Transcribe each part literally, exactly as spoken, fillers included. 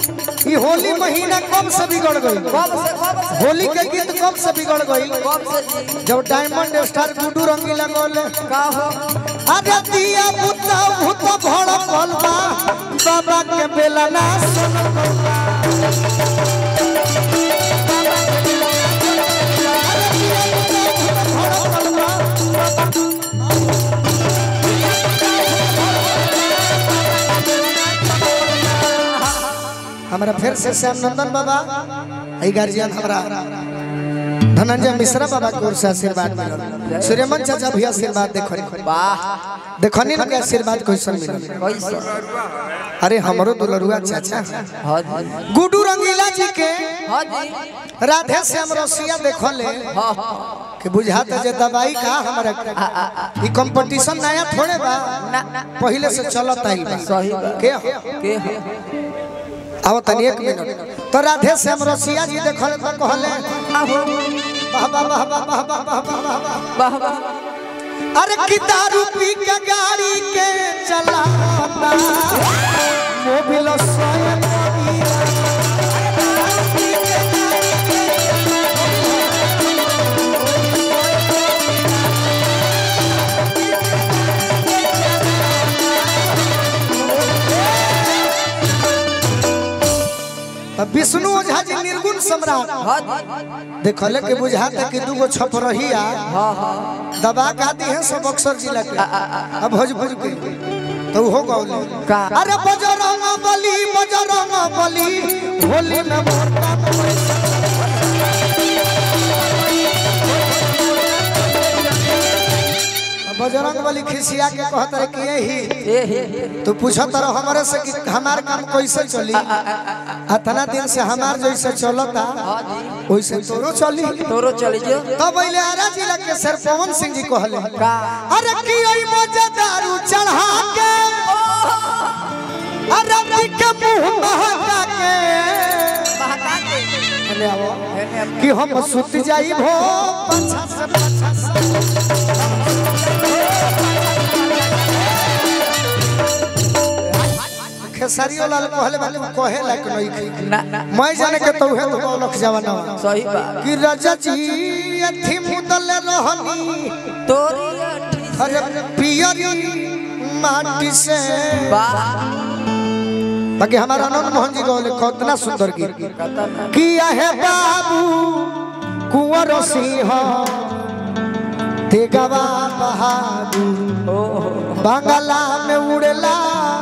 ये होली महीना कब से बिगड़ गई? कब से कब से होली के गीत कब से बिगड़ गई? कब से जब डायमंड स्टार गुड्डू रंगीला गोले का हो अरे दिया भूत भूत भड़ पलवा बाबा के बेला ना सुन हमारा फिर से श्याम नंदन बाबा आई गार्जियन हमारा धनंजय मिश्रा बाबा को से आशीर्वाद मिलल। सूर्यमन चाचा भी आशीर्वाद देखो वाह देखनी ना आशीर्वाद कैसन मिलल। कैसे अरे हमरो दुलरुआ चाचा हां गुड्डू रंगीला जी के हां जी राधे श्याम रसिया देखले हां हां कि बुझाता जे दवाई का हमारा ई कंपटीशन नया थोड़े बा पहले से चलत आइल बा सही बा के के आओ तनी एक मिनट तो राधे श्याम रसिया जी देखले तो कहले वाह वाह वाह वाह वाह वाह वाह वाह वाह अरे कि दारू पी के गाड़ी के चलाता मोबिल स्वयं विष्णु ओझा जी निर्गुण सम्राट देखले के बुझाते कि दूगो छप रही हां हां दबा का दी है सब बक्सर जिला के अब भोजपुर के तो हो गौले का अरे बजरंग बली बजरंग बली होली में मोटा बजरंग बली खिसिया के कहत रहे कि यही तो पूछत रहो हमारे से कि हमार काम कैसे चली अतना दिन से हमार जैसे चलता वैसे तोरो चली तोरो चली जो तब पहले आरा जिला के सर पवन सिंह जी कहले का अरे की ओई मजे दारू चढ़ा के अरे पी के मुंह महका के महका के ले आओ कि हम सुत जाई भो पछा से पछा से खेसारियो लाल कहले बाले कहे लायक नहीं ना ना मैं जाने के तो है तो लख जवाना सही बा कि राजा जी अथी मुदल रहनी तोरी अठी अरे पियरी माटी से वाह बाकी हमारा आनंद मोहन जी कहले कितना सुंदर गीत किया है बाबू कुंवर सिंह तेगवा बहादुर बांगला में उड़ला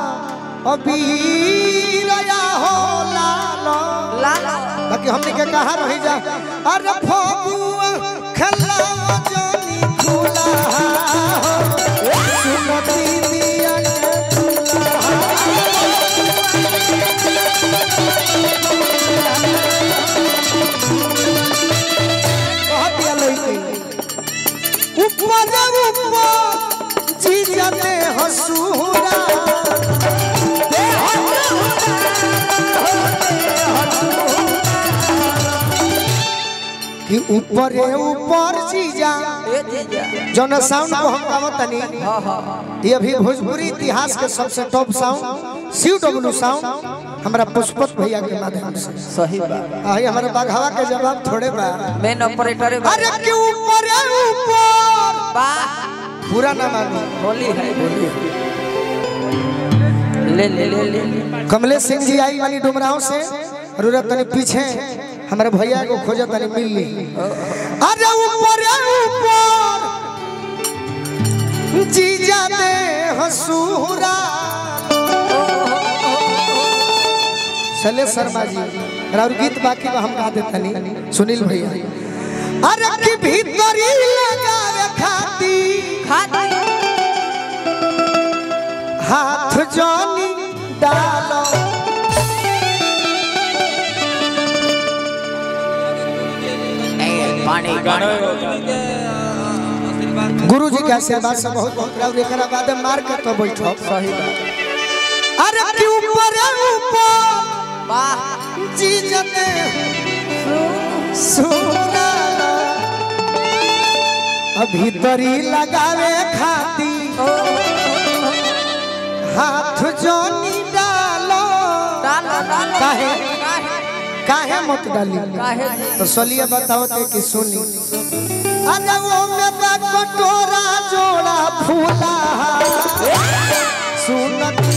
अबीर या हो लालो लाला बाकी हमने के कहा रही जा अरे फगुआ खेला जानी खुला सुनती दिया ऊपर ऊपर जी जाते हसूरा कि ऊपर ऊपर जीजा जौन साउंड को हम गावत तनी हां हां ये अभी भोजपुरी इतिहास के सबसे top sound C W sound हमरा पुष्पत भैया के माध्यम से सही बा आई हमारे बाघवा के जवाब थोड़े बा मेन ऑपरेटर अरे कि ऊपर ऊपर वाह पूरा ना मानो होली है होली ले ले ले ले कमलेश सिंह जी आई वाली डुमराव से रुरा तनी पीछे हमारे भैया को खोजा तनी मिल ली अरे ऊपर ऊपर जी जाते हसूरा चले शर्मा जी और गीत बाकी हम गा देते नहीं सुनील भैया अरे की भीतरी लगावे खाती खाती हाथ जानी डालो पानी गुरु जी के आशीर्वाद से बहुत बहुत राउर एकरा बाद मार के तो बैठो सही बात अरे कि ऊपर ऊपर वाह जी जते सुना अभी तरी लगावे खाती हाथ जोनी डालो डालो काहे काहे मत डाली काहे तो सलिए बताओ ते कि सुनी अरे वो में बा कटोरा जोड़ा फूला सुनती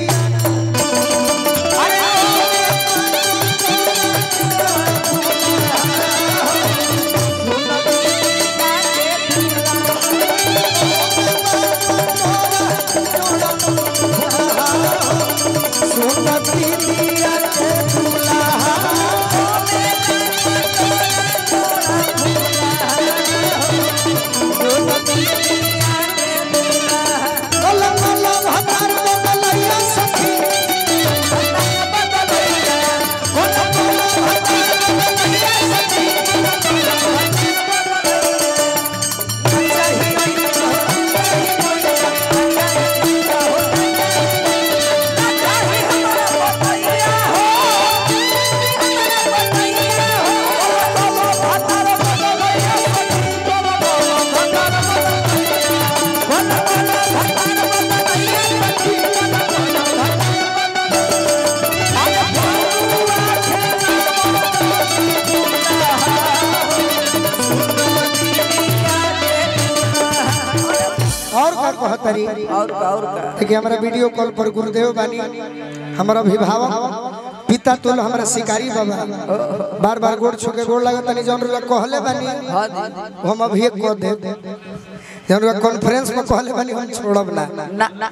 कहतरी और का और का देखिए हमारा वीडियो कॉल पर गुरुदेव बानी हमारा अभिभावक पिता तुल हमारा शिकारी बाबा बार बार गोड़ छुके गोड़ लगा तनी जौन रुला कहले बानी हम अभी एक को दे जौन रुला कॉन्फ्रेंस में कहले बानी हम छोड़ब ना ना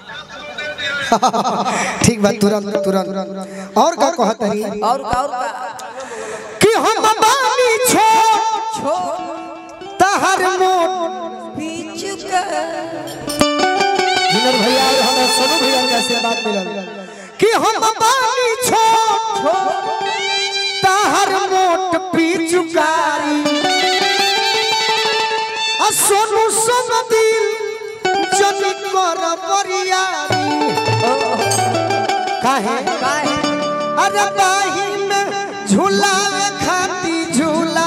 ठीक बात तुरंत तुरंत और का कहतरी और का और का कि हम बानी छोड़ छो तहर मोट बीचुका विनर भैया और हमारे सनु भैया का आशीर्वाद मिलल कि हम बानी छोड़ तहर मोट पीचुकारी आ सोनू सब दिल जन कर बरियारी काहे काहे अरे बाही में झूलावे खाती झूला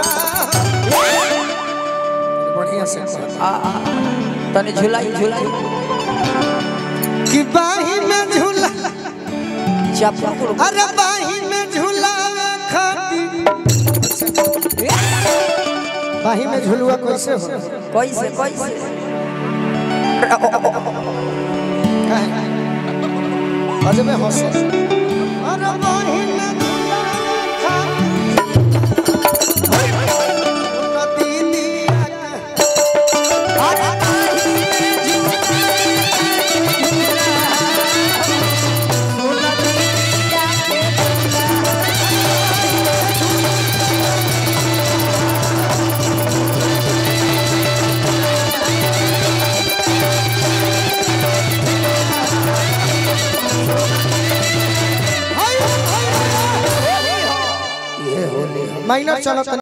बढ़िया से आ तने झुलाई झुलाई कि बाही में झूला चप्पू अरे बाही में झूलावे खाती बाही में झुलुआ कैसे हो कैसे कैसे काहे अजब में हंस अरे बाही में झूलावे खाती नदी माइनर चलो।